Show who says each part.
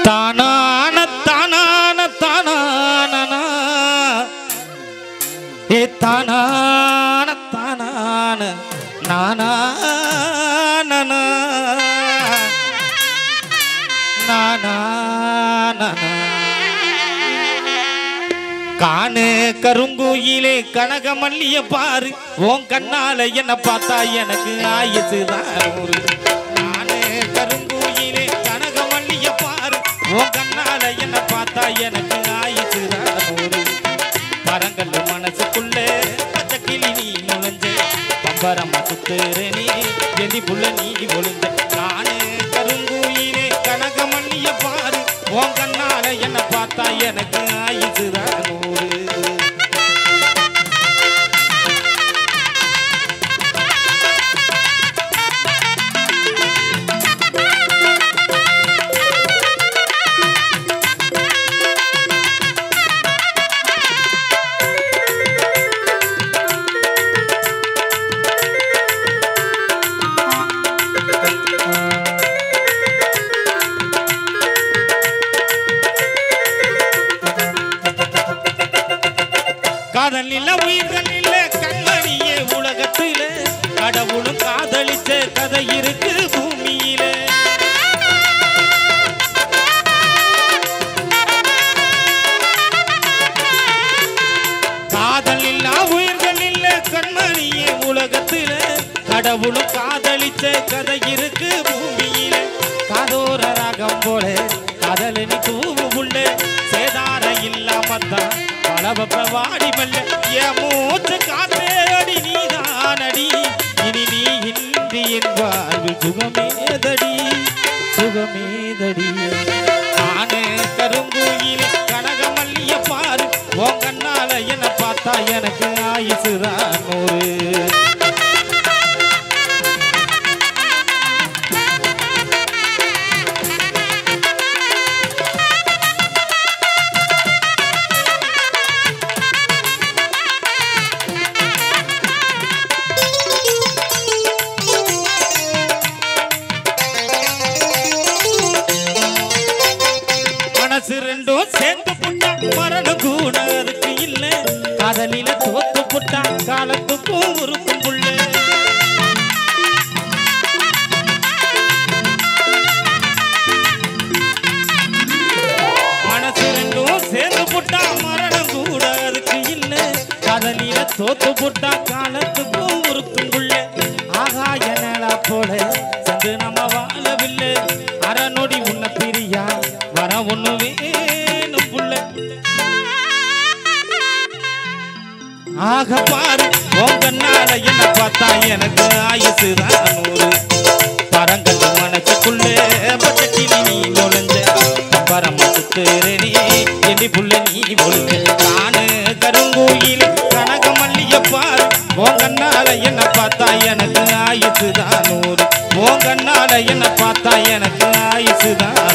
Speaker 1: தானான தானான தானான ஏ தானான தானான நானா காணு கருங்குயிலே கனகமல்லிய பாரு உன் கண்ணால என்ன பார்த்தா எனக்கு ஆயுசுதான் நூறு. காணு கருங்குயிலே கனகமல்லிய பாரு உன் கண்ணால என்ன பார்த்தா எனக்கு ஆயுசுதான் நூறு. பரங்கல் மனசுக்குள்ள பச்சை கிளி நீ நுழைஞ்ச பம்பரமா சுத்துற நீ எதி புள்ள நீ ஒழுஞ்ச. நானு கருங்குயிலே கனகமல்லிய பாரு உன் கண்ணால என்ன பார்த்தா எனக்கு ஆயுசுதான் நூறு. காதல் இல்ல உயிர்கள் இல்ல கண்மணியே உலகத்தில கடவுளும் காதலிச்ச கதை இருக்கு பூமியில. காதல் இல்ல உயிர்கள் இல்ல கண்மணியே உலகத்தில கடவுளும் காதலிச்ச கதை இருக்கு பூமியில. காதோர ராகம் போல காதலனி தூவு உள்ள சேதார இல்லாமத்தான் பலவப்பவாடி மல்ல என் மூச்சு காத்தே அடி நீதானடி. இனி நீ இன்றி என் வாழ்வில் சுகமேதடி சுகமேதடி. நானே கருங்குயிலே கனகமல்லிய பாரு உன் கண்ணால என்ன பார்த்தா எனக்கு ஆயுசுதான் நூறு. ரெண்டும் சேர்ந்து புட்டா மரணம் கூட அதுக்கு இல்ல. காதலில தோத்து புட்டா காலத்துக்கும் உருக்கும் புள்ள. மனசு ரெண்டும் சேர்ந்து புட்டா மரணம் கூட அதுக்கு இல்ல. காதலில தோத்து புட்டா காலத்துக்கும் உருக்கும் புள்ள. ஆகாய நிலா போல சென்று நம்ம வாழவில்லை. அறநொடி உன்ன பிரியா வர ஒண்ணு வேணும் புள்ள. ஆக பாரு உன் கண்ணால என்ன பார்த்தா எனக்கு ஆயுசுதான் நூறு. பரங்கல் மனசுக்குள்ள பச்சை கிளி நீ நுழைஞ்ச பம்பரமா சுத்துற நீ எடி புள்ள நீ ஒழுங்க. நானு கருங்குயிலே கனகமல்லிய பாரு உன் கண்ணால என்ன பார்த்தா எனக்கு ஆயுசுதான் நூறு. உன் கண்ணால என்ன பார்த்தா எனக்கு ஆயுசுதான்